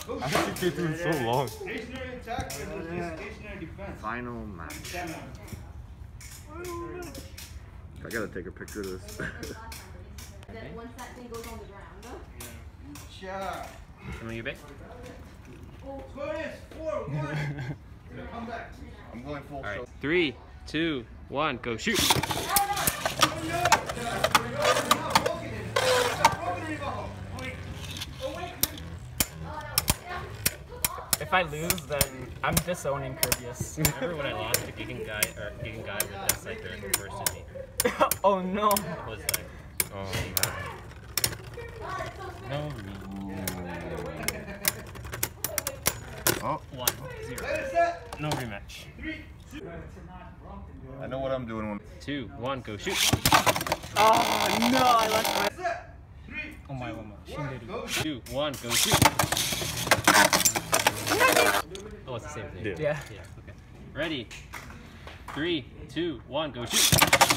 How did you get through so long? Stationary attack versus stationary defense. Final match. I gotta take a picture of this. Then once that thing goes on the ground. Yeah. Come on, you back. Score is 4-1. Come back. I'm going full. All right. 3, 2, 1, go shoot. If I lose, then I'm disowning Kirbyus. Remember when I lost to Gigan Guy with this like during the first inning? Oh no! It was like, oh man. No. Oh, 1-0. No rematch. I know what I'm doing. 2, 1, go shoot. Oh no! I left my. Oh my god. 2, 1, go shoot. Oh, it's the same thing. Yeah. Okay. Ready? 3, 2, 1, go shoot.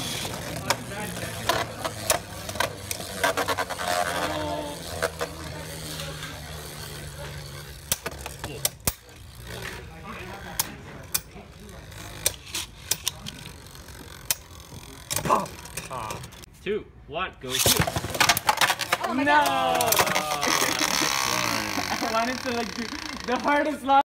Oh. 2, 1, go shoot. Oh no! I wanted to like do the hardest line.